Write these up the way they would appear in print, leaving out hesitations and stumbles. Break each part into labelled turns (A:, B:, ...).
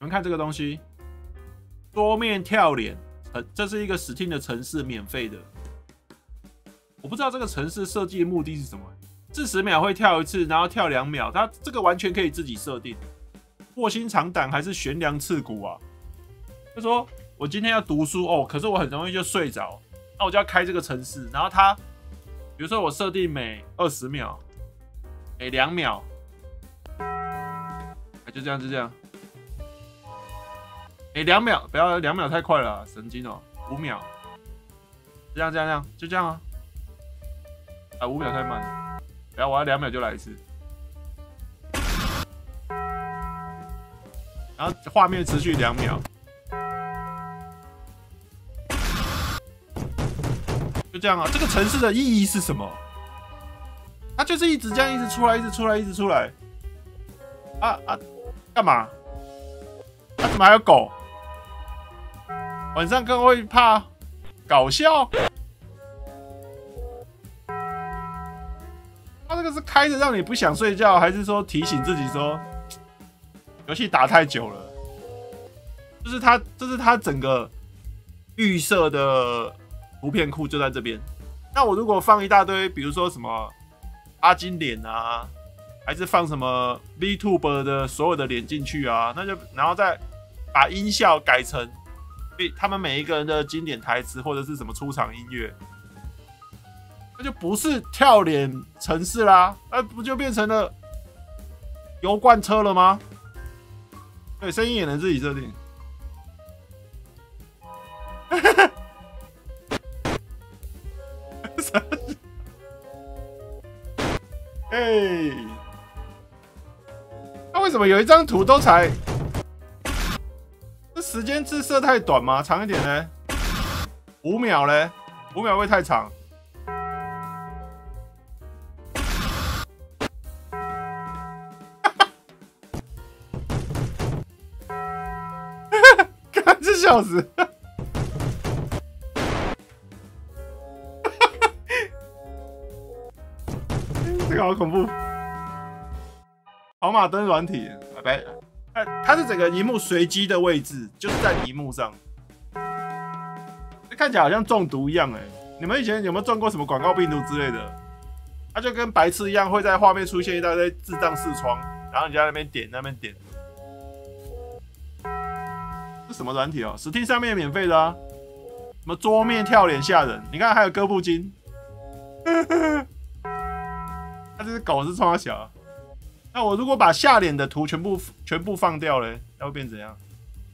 A: 们看这个东西，桌面跳脸，这是一个 Steam 的程式，免费的。我不知道这个程式设计的目的是什么。40秒会跳一次，然后跳2秒，它这个完全可以自己设定。卧薪尝胆还是悬梁刺股啊？就说我今天要读书哦，可是我很容易就睡着，那我就要开这个程式，然后它，比如说我设定每20秒，每2秒，就这样，就这样。每2秒，不要2秒太快了，神经哦，5秒，这样，就这样啊。5秒太慢了。然后我要2秒就来一次，然后画面持续2秒，就这样啊。这个程式的意义是什么？它就是一直这样，一直出来，一直出来，一直出来。干嘛？怎么还有狗？晚上更会怕搞笑。它这个是开着让你不想睡觉，还是说提醒自己说游戏打太久了？这是它整个预设的图片库就在这边。那我如果放一大堆，比如说什么阿金脸啊，还是放什么 VTuber 的所有的脸进去啊，那就然后再把音效改成他们每一个人的经典台词或者是什么出场音乐。那就不是跳脸程式啦，那不就变成了油罐车了吗？对，声音也能自己设定。哎，那为什么有一张图都才？这时间制设太短吗？长一点呢？5秒嘞？5秒会太长？这笑死！这个好恐怖。跑马灯软体，它是整个萤幕随机的位置，就是在萤幕上，看起来好像中毒一样哎。你们以前有没有中过什么广告病毒之类的？它就跟白痴一样，会在画面出现一大堆智障视窗，然后你就在那边点，那边点。这什么软体哦？Steam 上面免费的啊，什么桌面跳脸吓人？你看还有哥布金，它这只狗是冲他小。那我如果把下脸的图全部放掉了，那会变怎样？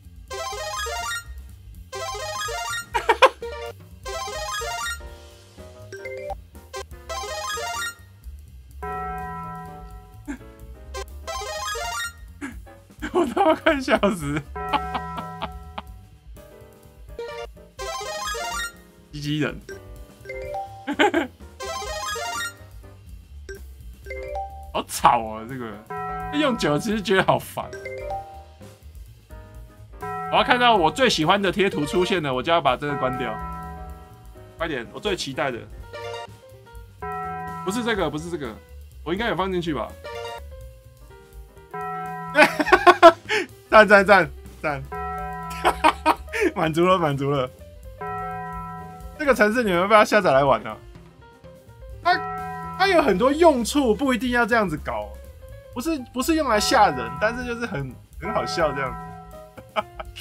A: 我他妈快笑死！机器人，好吵啊！这个用久了其实觉得好烦。我要看到我最喜欢的贴图出现了，我就要把这个关掉。快点，我最期待的不是这个，不是这个，我应该有放进去吧？赞！满足了！这个程式你们要不要下载来玩呢？它有很多用处，不一定要这样子搞，不是用来吓人，但是就是很好笑这样子。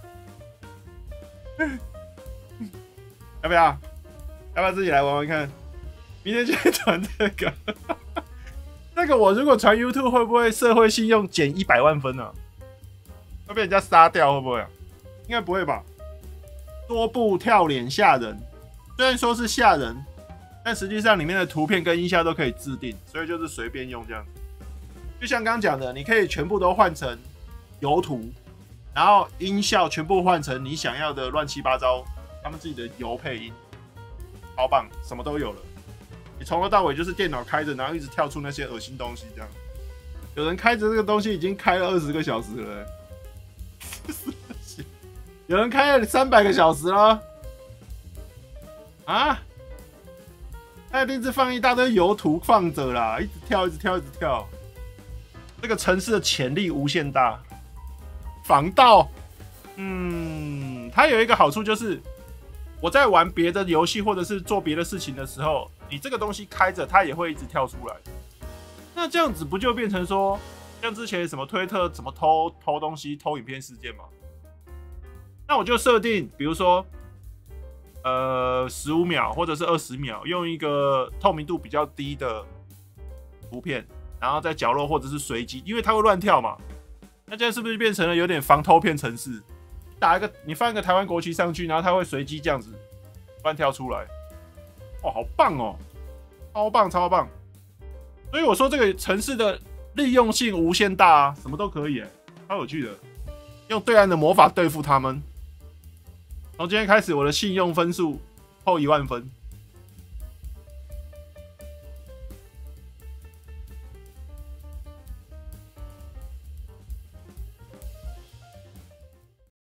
A: 要不要自己来玩玩看？明天就传这个。那个我如果传 YouTube 会不会社会信用减100万分啊？会被人家杀掉会不会啊？应该不会吧？多部跳脸吓人，虽然说是吓人，但实际上里面的图片跟音效都可以自定，所以就是随便用这样。就像刚讲的，你可以全部都换成油图，然后音效全部换成你想要的乱七八糟，他们自己的油配音，超棒，什么都有了。你从头到尾就是电脑开着，然后一直跳出那些恶心东西，这样。有人开着这个东西已经开了20个小时了、有人开了300个小时了。啊！他一定是放一大堆油图放着啦，一直跳。这个城市的潜力无限大。 防盗，它有一个好处就是，我在玩别的游戏或者是做别的事情的时候，你这个东西开着，它也会一直跳出来。那这样子不就变成说，像之前什么推特怎么偷东西、偷影片事件吗？那我就设定，比如说，15秒或者是20秒，用一个透明度比较低的图片，然后在角落或者是随机，因为它会乱跳嘛。那这样是不是变成了有点防偷片程式？你放一个台湾国旗上去，然后它会随机这样子乱跳出来。哦，好棒哦，超棒超棒！所以我说这个程式的利用性无限大啊，什么都可以，超有趣的。用对岸的魔法对付他们。从今天开始，我的信用分数扣10000分。